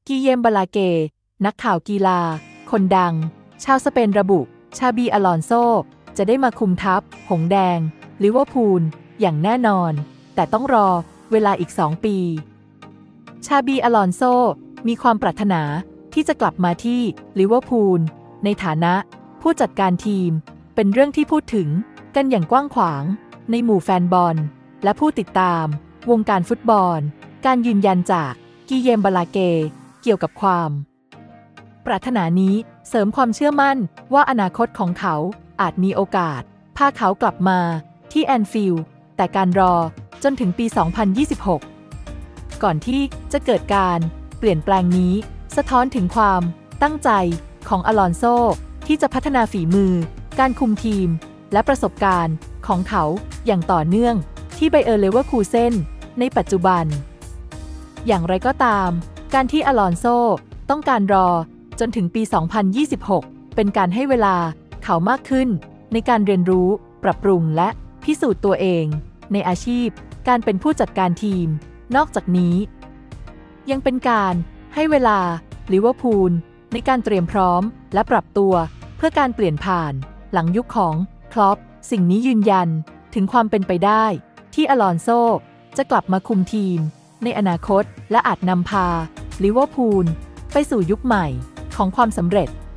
กิเยม บาลาเกนักข่าวกีฬาคนดังชาวสเปนระบุชาบี อลอนโซจะได้มาคุมทัพหงส์แดงลิเวอร์พูลอย่างแน่นอนแต่ต้องรอเวลาอีก2 ปีชาบี อลอนโซมีความปรารถนาที่จะกลับมาที่ลิเวอร์พูลในฐานะผู้จัดการทีมเป็นเรื่องที่พูดถึงกันอย่างกว้างขวางในหมู่แฟนบอลและผู้ติดตามวงการฟุตบอลการยืนยันจากกิเยม บาลาเกเกี่ยวกับความปรารถนานี้เสริมความเชื่อมั่นว่าอนาคตของเขาอาจมีโอกาสพาเขากลับมาที่แอนฟิลด์แต่การรอจนถึงปี 2026 ก่อนที่จะเกิดการเปลี่ยนแปลงนี้สะท้อนถึงความตั้งใจของอลอนโซที่จะพัฒนาฝีมือการคุมทีมและประสบการณ์ของเขาอย่างต่อเนื่องที่ไบเออร์เลเวอร์คูเซ่นในปัจจุบันอย่างไรก็ตามการที่อลอนโซต้องการรอจนถึงปี 2026 เป็นการให้เวลาเขามากขึ้นในการเรียนรู้ปรับปรุงและพิสูจน์ตัวเองในอาชีพการเป็นผู้จัดการทีมนอกจากนี้ยังเป็นการให้เวลาลิเวอร์พูลในการเตรียมพร้อมและปรับตัวเพื่อการเปลี่ยนผ่านหลังยุคของคล็อปสิ่งนี้ยืนยันถึงความเป็นไปได้ที่อลอนโซจะกลับมาคุมทีมในอนาคตและอาจนำพาลิเวอร์พูลไปสู่ยุคใหม่ของความสำเร็จ